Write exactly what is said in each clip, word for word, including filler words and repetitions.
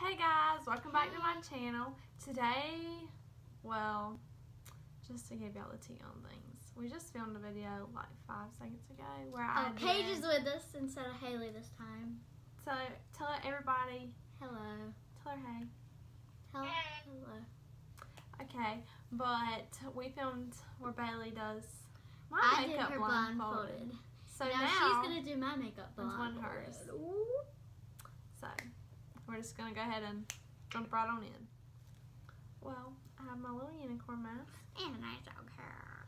Hey guys, welcome back to my channel. Today, well, just to give y'all the tea on things, we just filmed a video like five seconds ago where I Oh, Paige is with us instead of Haley this time. So tell everybody Hello. Tell her hey. Hello. Hello. Okay, but we filmed where Bailey does my I makeup did her blindfolded. blindfolded. So now, now she's gonna do my makeup blindfolded. one hers. So we're just gonna go ahead and jump right on in. Well, I have my little unicorn mask And a nice dog hair.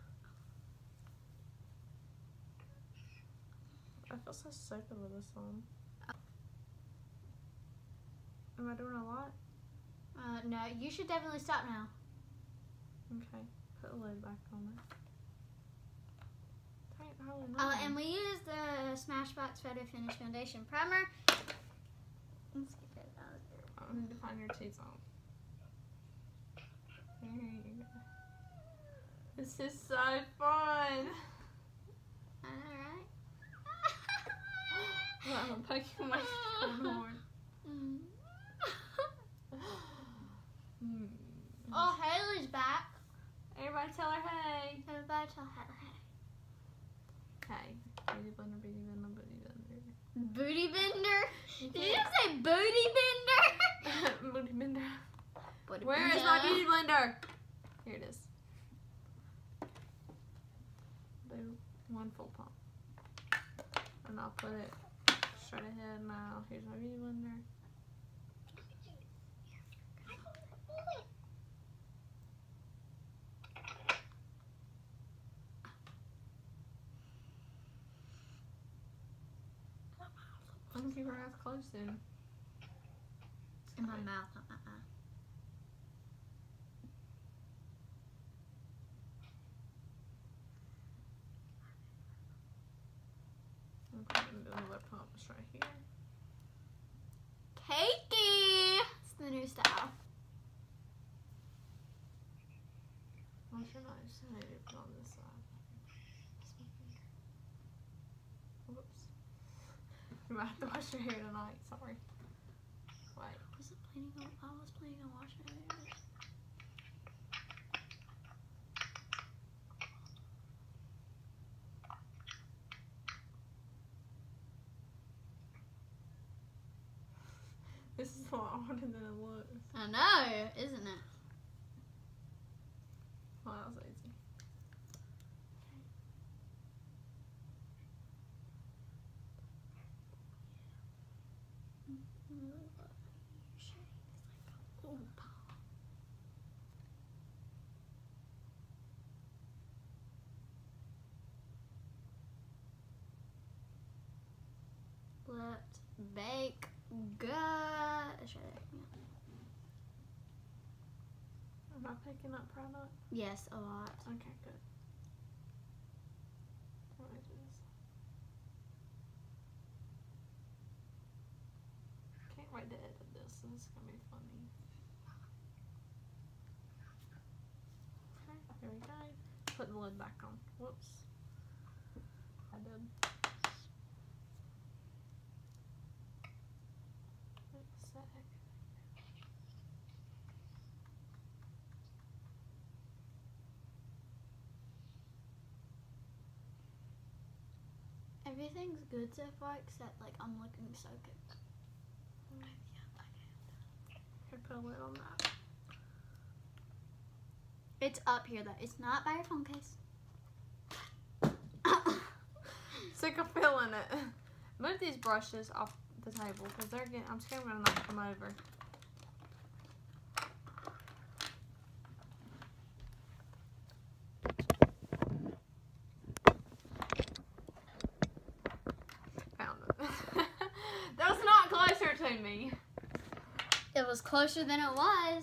I feel so stupid with this on. Am I doing a lot? Uh, no, you should definitely stop now. Okay, put the lid back on it. Ain't hardly Uh, nothing. and we use the Smashbox Photo Finish Foundation Primer. Let's get it out of here. I need to find your teeth on. There you go. This is so fun. Alright. Well, I'm poking my horn. Mm. Hmm. Oh, Haley's back. Everybody tell her hey. Everybody tell Haley. Hey. Beauty blender, beauty blender, beauty blender. Booty bender? You Did you can't- say booty bender? Booty blender. Booty Where is bender. my beauty blender? Here it is. Do one full pump. And I'll put it straight ahead now. Here's my beauty blender. I'm gonna keep her eyes closed then. In my mouth, not my eye. I'm putting another pump right here. Cakey! It's the new style. Wash your nose. I need to put on this side. Whoops. You might have to wash your hair tonight. Sorry. Wait. I wasn't planning on, I was planning on washing it. This is a lot harder than it looks. I know, isn't it? Well, that was easy. Let's bake good. Let's try that. Am I picking up product? Yes, a lot. Okay, good. Let me do this. Can't wait to edit this. This is gonna be funny. Okay, here we go. Put the lid back on. Whoops. I did. Wait a sec. Everything's good so far except like I'm looking so good. Here, put a lid on that. It's up here though. It's not by your phone case. Sick of feeling it. Move these brushes off the table because they're getting. I'm scared I'm gonna knock them over. Found it. That was not closer to me. It was closer than it was.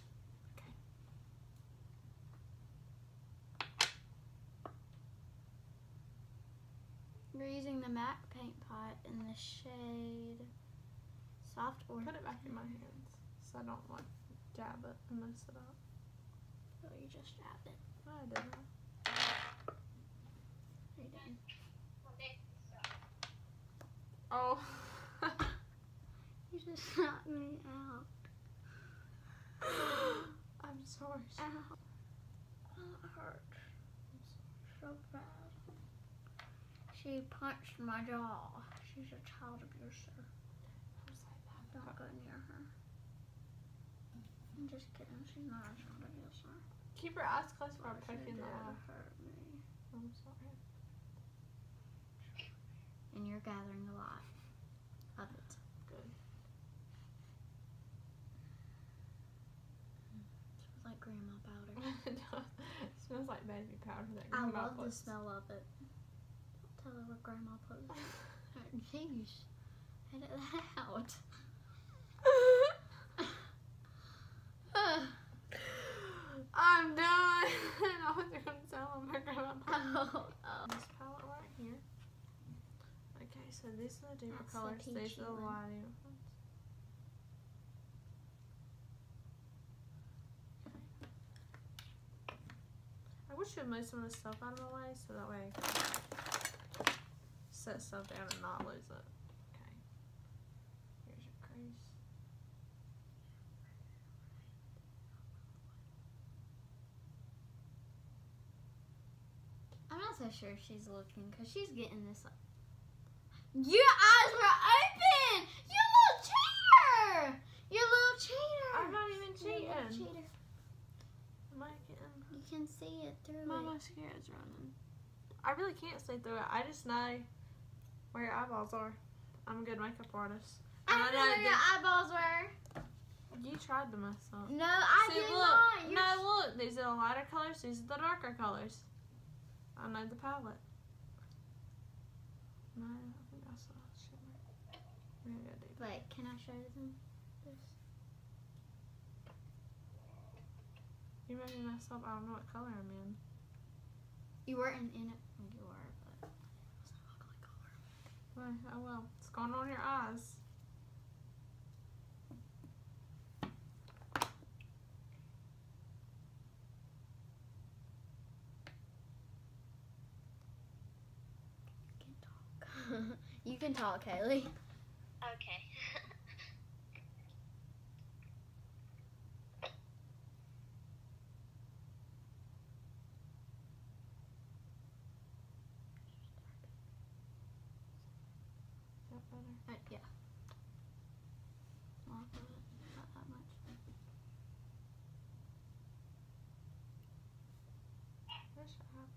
We're using the MAC paint pot in the shade Soft Or. Put it back in my hands so I don't like jab it and mess it up. Oh, you just jabbed it. No, I didn't. You did. Oh. You just knocked me out. I'm sorry. Ow. Oh, it hurts. So bad. She punched my jaw. She's a child abuser. Don't go near her. I'm just kidding. She's not a child abuser. Keep your eyes closed for But poking she the did eye. hurt me. I'm sorry. And you're gathering a lot of it. Good. Smells like grandma powder. It smells like baby powder. That I grandma love the puts. smell of it. Don't tell her what grandma put it. Jeez. Edit that out. I'm done. I was going to tell him my grandma put Oh, oh. this palette right here. Okay, so these are the deeper That's the colors. These peachy are the one. lighter ones. I wish you'd move some of this stuff out of my way so that way I can set stuff down and not lose it. Okay. Here's your crease. I'm not so sure she's looking because she's getting this. Like, your eyes were open. You little cheater. You little cheater. I'm not even You little cheating. cheater. Am I getting... You can see it through My it. mascara's running. I really can't see through it. I just know where your eyeballs are. I'm a good makeup artist. I And know where your that eyeballs were. you tried to mess up. No, I See, did look. not. You're No, look. These are the lighter colors. These are the darker colors. I know the palette. No, I think I saw a shimmer. We gotta go deeper. Wait, can I show them this? You made me mess up. I don't know what color I'm in. You weren't in it. Well, you were, but it was an ugly color. Well, oh well. It's going on your eyes. You can talk, Haley. Okay. Is that better? Uh, yeah. Well, not that much. Where's your eye?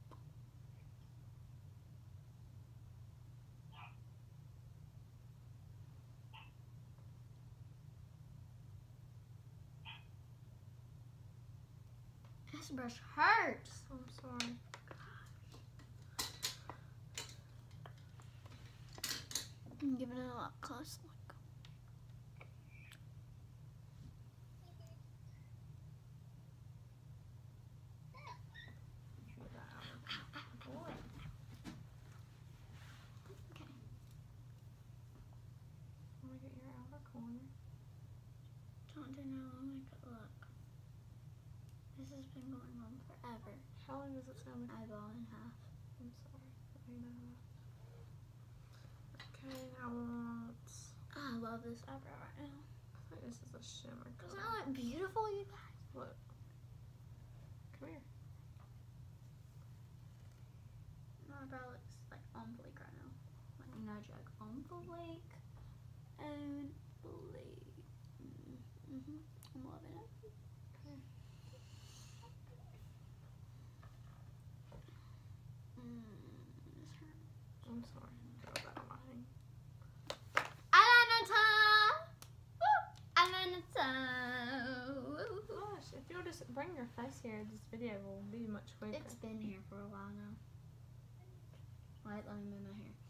This brush hurts. I'm sorry. I'm giving it a lot close look. Get that out. Boy. Okay. Let me get your outer corner. Don't do no make it look. This has been going on forever. How long does it sound like? Eyeball in half. I'm sorry. I know. Okay, now I want... I love this eyebrow right now. I think this is a shimmer Doesn't color. that look beautiful, you guys? Look. Come here. My eyebrow looks like on fleek right now. Like no joke. On fleek. On fleek. Mm-hmm. I'm loving it. Okay. Mm, this hurts. I'm sorry. Throw that on my hand. Eyeliner time! Woo! Eyeliner time! Woo! Gosh, if you'll just bring your face here, this video will be much quicker. It's been here for a while now. Wait, let me move my hair.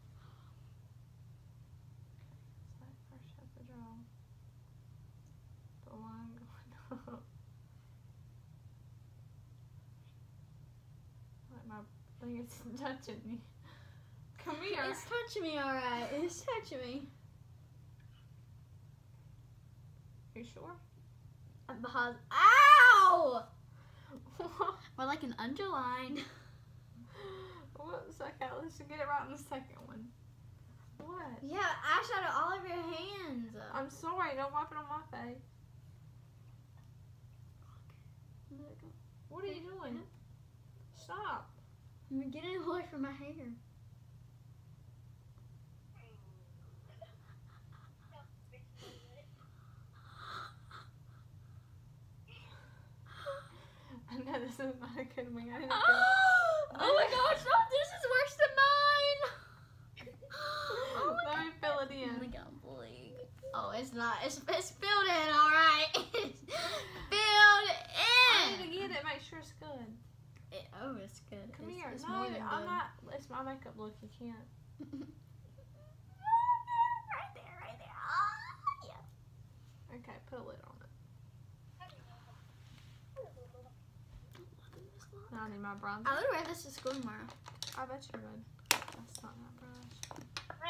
So I first have to draw the line going up. Like my thing is touching me. Come here. It's touching me, alright. It's touching me. You sure? Because, ow! Or like an underline. Whoops, okay, let's just get it right in the second one. What? Yeah, eyeshadow all over your hands. I'm sorry, don't wipe it on my face. What are you doing? Stop. I'm getting away from my hair. I know this is not a good one. I didn't Oh, feel... oh my gosh, oh, this is worse than mine. Oh my Let me fill it in. Oh my god, boy. Oh, it's not. It's, it's filled in, alright. It's filled I in. need to get it. Make sure it's good. It, oh, it's good. Come it's, here. It's no, more than I'm good. not. It's my makeup look. You can't. Right there, right there. Oh, yeah. Okay, put a lid on it. Now I need my bronzer. I would wear this to school tomorrow. I bet you would. That's not that brush.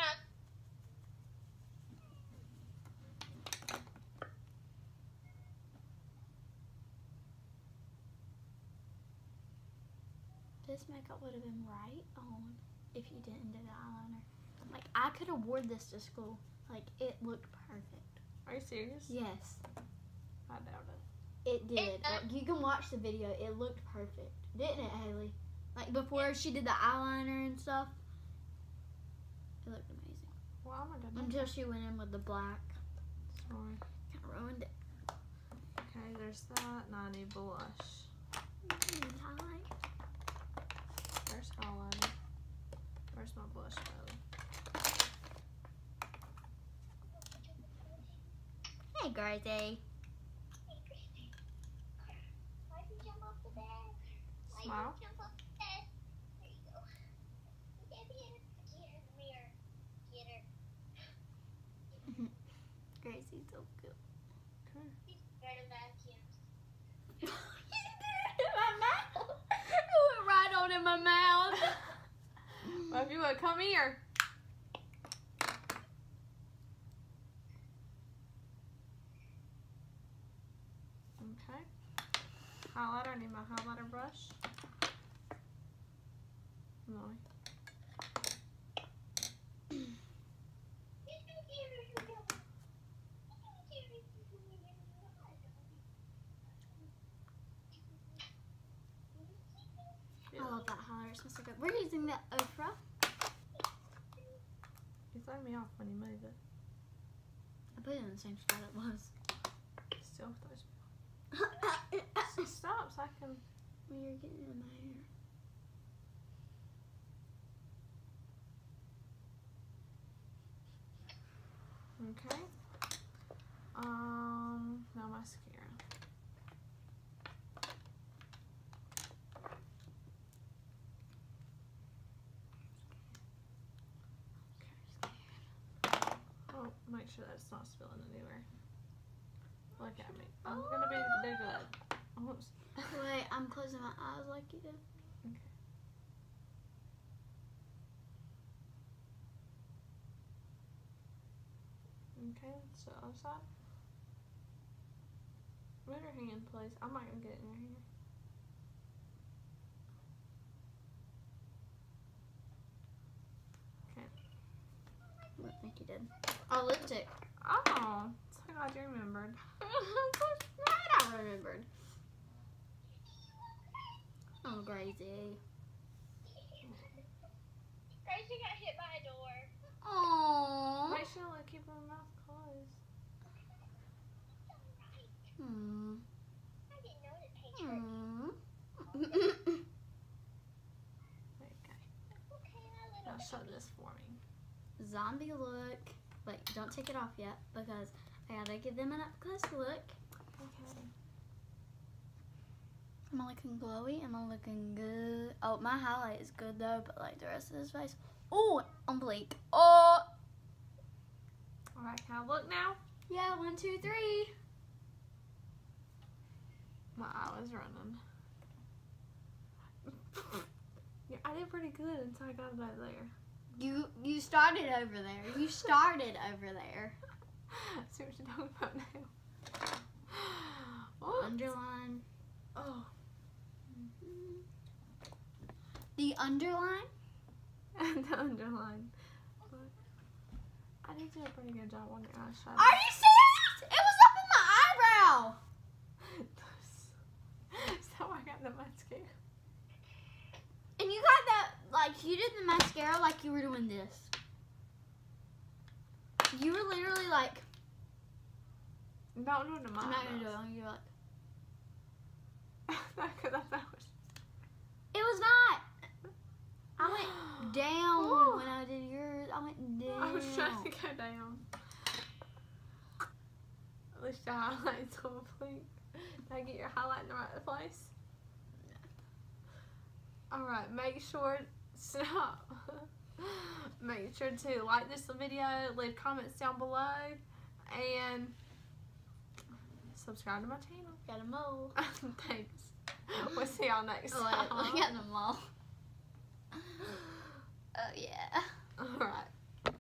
This makeup would have been right on if you didn't do the eyeliner. Like, I could have worn this to school. Like, it looked perfect. Are you serious? Yes, I doubt it. it did. Like, you can watch the video. It looked perfect. Didn't it, Haley? Like, before she did the eyeliner and stuff. It looked amazing. Well, I'm not gonna. Until she went in with the black. Sorry. Kind of ruined it. Okay, there's that. Now I need blush. Mm, highlight. There's highlighter. Where's my blush though? Hey, Gracie. Smile. Gracie's so cute. Come here. You did it in my mouth. It went right on in my mouth. Well, if you would come here. Okay. Highlighter. I need my highlighter brush. No. I love that highlighter. It smells so good. We're using the Ofra. You throw me off when you move it. I put it in the same spot it was. Still throws me off. Stop so I can. Well, you're getting in my hair. Okay. Um, now mascara. Oh, make sure that it's not spilling anywhere. Look at me. I'm gonna be do good. Oops. Wait, I'm closing my eyes like you did. Okay. Okay, so other side. Move your hand, please. I'm not gonna get it in your hair. Okay. I think you did. Oh, lipstick. Oh, so glad you remembered. Right, I remembered. Oh, Gracie. Gracie got hit by a door. Aww. Make sure to keep her mouth closed. Hmm. I didn't know that Paige hurt. Hmm. Okay. Okay, a Now little show this for me. Zombie look. Wait, don't take it off yet because I gotta give them an up close look. Okay. Am I looking glowy? Am I looking good? Oh, my highlight is good though, but like the rest of his face. Oh, on bleak. Oh. Alright, can I look now? Yeah, one, two, three. My eye was running. Yeah, I did pretty good until I got about there. You you started over there. You started over there. See what you're talking about now. Oh. Underline. Oh. The underline? And the underline. But I did do a pretty good job on your eyeshadow. Are you serious? It was up in my eyebrow. you did the mascara like you were doing this. You were literally like, I'm not doing the I'm not gonna do it. You're like, Because I thought it was. it was not. I went down Ooh. when I did yours. I went down. I was trying to go down. At least your highlights will blink. Did I get your highlight in the right place? Alright, make sure stop. Make sure to like this video, leave comments down below, and subscribe to my channel. Got a mole. Thanks. We'll see y'all next Oh, time. wait, look at the mole. Oh yeah. Alright.